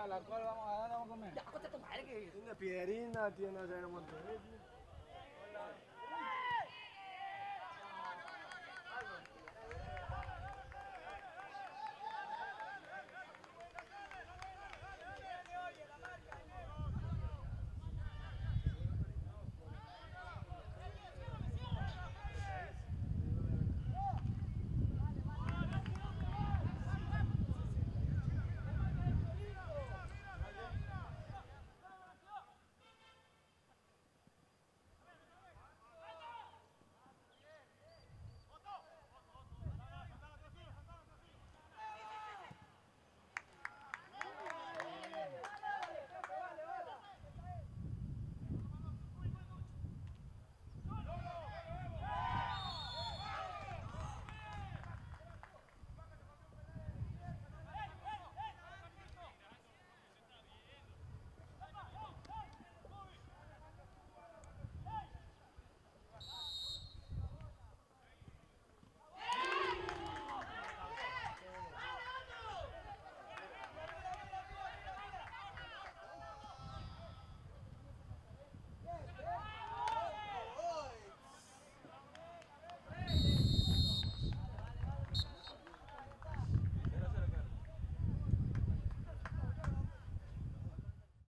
la cual vamos a dar, vamos a comer. Ya, concha tu madre que. Una piedrina tiene a ser un montón.